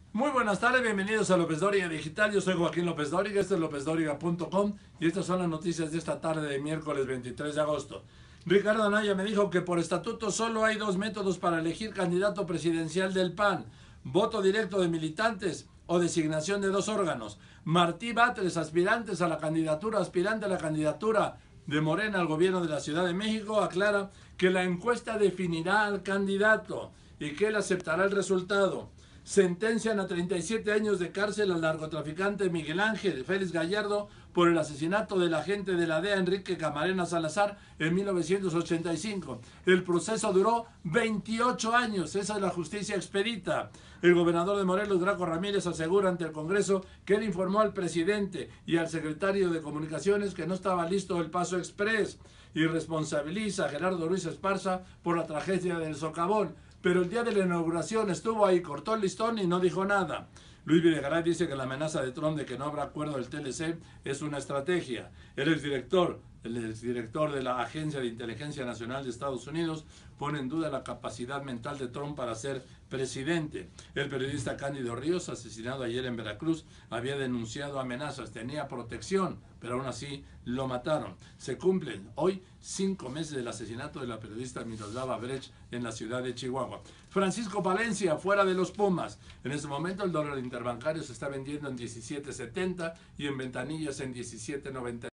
Muy buenas tardes, bienvenidos a López Dóriga Digital. Yo soy Joaquín López Dóriga, esto es lópezdóriga.com y estas son las noticias de esta tarde de miércoles 23 de agosto. Ricardo Anaya me dijo que por estatuto solo hay dos métodos para elegir candidato presidencial del PAN: voto directo de militantes o designación de dos órganos. Martí Batres, aspirante a la candidatura de Morena al gobierno de la Ciudad de México, aclara que la encuesta definirá al candidato y que él aceptará el resultado. Sentencian a 37 años de cárcel al narcotraficante Miguel Ángel Félix Gallardo por el asesinato del agente de la DEA Enrique Camarena Salazar en 1985. El proceso duró 28 años, esa es la justicia expedita. El gobernador de Morelos, Graco Ramírez, asegura ante el Congreso que él informó al presidente y al secretario de Comunicaciones que no estaba listo el Paso Express, y responsabiliza a Gerardo Ruiz Esparza por la tragedia del Socavón. Pero el día de la inauguración estuvo ahí, cortó el listón y no dijo nada. Luis Videgaray dice que la amenaza de Trump de que no habrá acuerdo del TLC es una estrategia. El exdirector de la Agencia de Inteligencia Nacional de Estados Unidos pone en duda la capacidad mental de Trump para ser presidente. El periodista Cándido Ríos, asesinado ayer en Veracruz, había denunciado amenazas, tenía protección, pero aún así lo mataron. Se cumplen hoy 5 meses del asesinato de la periodista Miroslava Brecht en la ciudad de Chihuahua. Francisco Palencia, fuera de los Pumas. En este momento el dólar interbancario se está vendiendo en 17.70 y en ventanillas en 17.90.